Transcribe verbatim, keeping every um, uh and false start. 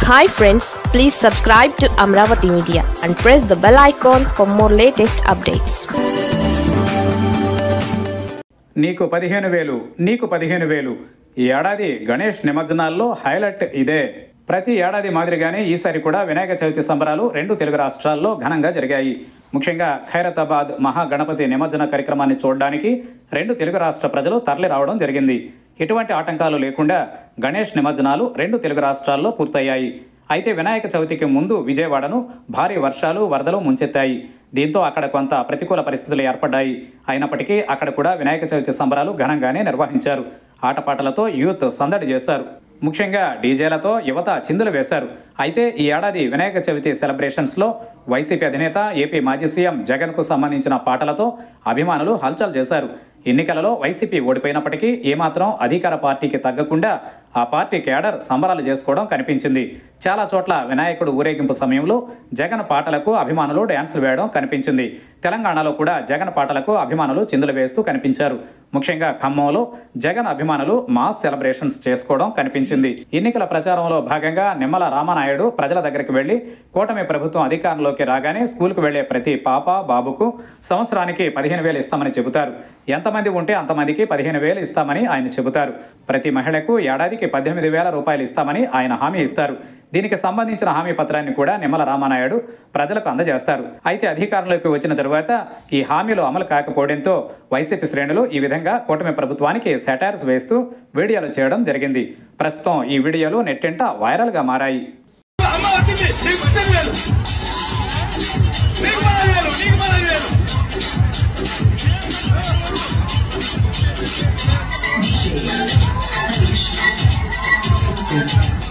Hi friends, please subscribe to Amravati Media and press the bell icon for more latest updates. నీకు పదిహేను వేలు నీకు పదిహేను వేలు ఈ ఏడాది గణేష్ నిమజ్జనాల్లో హైలైట్ ఇదే. ప్రతి ఏడాది మాదిరిగానే ఈసారి కూడా వినాయక చవితి సంబరాలు రెండు తెలుగు రాష్ట్రాల్లో ఘనంగా జరిగాయి. ముఖ్యంగా ఖైరతాబాద్ మహాగణపతి నిమజ్జన కార్యక్రమాన్ని చూడడానికి రెండు తెలుగు రాష్ట్ర ప్రజలు తరలి రావడం జరిగింది. ఎటువంటి ఆటంకాలు లేకుండా గణేష్ నిమజ్జనాలు రెండు తెలుగు రాష్ట్రాల్లో పూర్తయ్యాయి. అయితే వినాయక చవితికి ముందు విజయవాడను భారీ వర్షాలు వరదలు ముంచెత్తాయి. దీంతో అక్కడ కొంత ప్రతికూల పరిస్థితులు ఏర్పడ్డాయి. అయినప్పటికీ అక్కడ కూడా వినాయక చవితి సంబరాలు ఘనంగానే నిర్వహించారు. ఆటపాటలతో యూత్ సందడి చేశారు. ముఖ్యంగా డీజేలతో యువత చిందులు వేశారు. అయితే ఈ ఏడాది వినాయక చవితి సెలబ్రేషన్స్లో వైసీపీ అధినేత ఏపీ మాజీ సీఎం జగన్కు సంబంధించిన పాటలతో అభిమానులు హల్చల్ చేశారు. ఎన్నికలలో వైసీపీ ఓడిపోయినప్పటికీ ఏమాత్రం అధికార పార్టీకి తగ్గకుండా ఆ పార్టీ కేడర్ సంబరాలు చేసుకోవడం కనిపించింది. చాలా చోట్ల వినాయకుడు ఊరేగింపు సమయంలో జగన్ పాటలకు అభిమానులు డ్యాన్సులు వేయడం కనిపించింది. తెలంగాణలో కూడా జగన్ పాటలకు అభిమానులు చిందులు వేస్తూ కనిపించారు. ముఖ్యంగా ఖమ్మంలో జగన్ అభిమానులు మాస్ సెలబ్రేషన్స్ చేసుకోవడం కనిపించింది. ఎన్నికల ప్రచారంలో భాగంగా నిమ్మల రామనాయుడు ప్రజల దగ్గరికి వెళ్లి కూటమి ప్రభుత్వం అధికారంలోకి రాగానే స్కూల్కు వెళ్లే ప్రతి పాప బాబుకు సంవత్సరానికి పదిహేను వేలు ఇస్తామని చెబుతారు. ఎంతమంది ఉంటే అంతమందికి పదిహేను వేలు ఇస్తామని ఆయన చెబుతారు. ప్రతి మహిళకు ఏడాదికి పద్దెనిమిది వేల రూపాయలు ఇస్తామని ఆయన హామీ ఇస్తారు. దీనికి సంబంధించిన హామీ పత్రాన్ని కూడా నిమ్మల రామనాయుడు ప్రజలకు అందజేస్తారు. అయితే అధికారంలోకి వచ్చిన తరువాత ఈ హామీలు అమలు కాకపోవడంతో వైసీపీ శ్రేణులు ఈ విధంగా కూటమి ప్రభుత్వానికి సెటైర్స్ వేస్తూ వీడియోలు చేయడం జరిగింది. ప్రస్తుతం ఈ వీడియోలు నెట్టింట వైరల్గా మారాయి. Thank you.